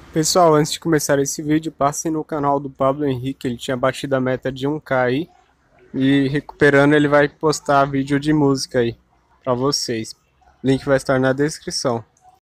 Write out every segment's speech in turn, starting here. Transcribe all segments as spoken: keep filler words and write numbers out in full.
Pessoal, antes de começar esse vídeo, passem no canal do Pablo Henrique, ele tinha batido a meta de um K aí, e recuperando ele vai postar vídeo de música aí, pra vocês. O link vai estar na descrição.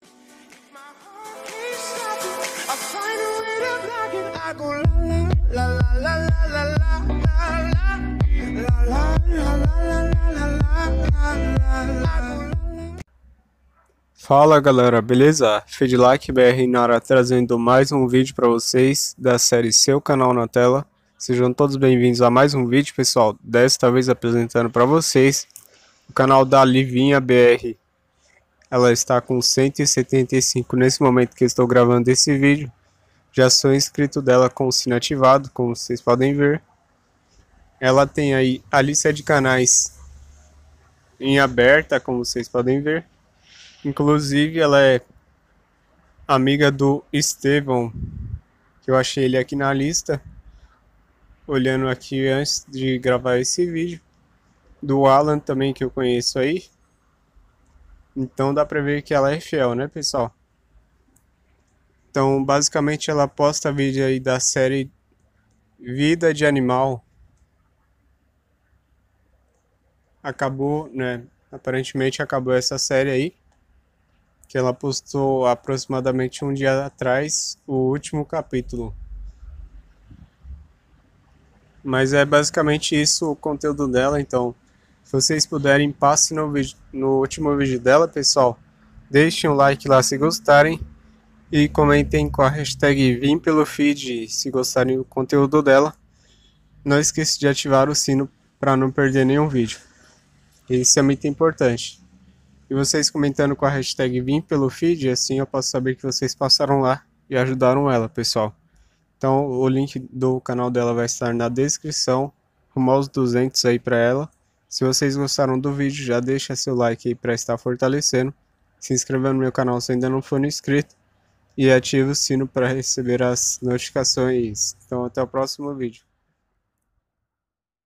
Fala galera, beleza? Feedlike B R Nara trazendo mais um vídeo para vocês da série Seu Canal na Tela. Sejam todos bem-vindos a mais um vídeo, pessoal. Desta vez apresentando para vocês o canal da Livinha B R. Ela está com cento e setenta e cinco nesse momento que eu estou gravando esse vídeo. Já sou inscrito dela com o sino ativado, como vocês podem ver. Ela tem aí a lista de canais em aberta, como vocês podem ver. Inclusive, ela é amiga do Estevão, que eu achei ele aqui na lista, olhando aqui antes de gravar esse vídeo. Do Alan também, que eu conheço aí. Então dá pra ver que ela é fiel, né, pessoal? Então, basicamente, ela posta vídeo aí da série Vida de Animal. Acabou, né? Aparentemente acabou essa série aí, que ela postou aproximadamente um dia atrás o último capítulo. Mas é basicamente isso o conteúdo dela, então se vocês puderem, passe no, vídeo, no último vídeo dela, pessoal. Deixem um like lá se gostarem e comentem com a hashtag Vim pelo feed se gostarem do conteúdo dela. Não esqueça de ativar o sino para não perder nenhum vídeo. Isso é muito importante. E vocês comentando com a hashtag Vim pelo feed, assim eu posso saber que vocês passaram lá e ajudaram ela, pessoal. Então o link do canal dela vai estar na descrição, rumo aos duzentos aí para ela. Se vocês gostaram do vídeo, já deixa seu like aí para estar fortalecendo. Se inscreva no meu canal se ainda não for inscrito. E ative o sino para receber as notificações. Então até o próximo vídeo.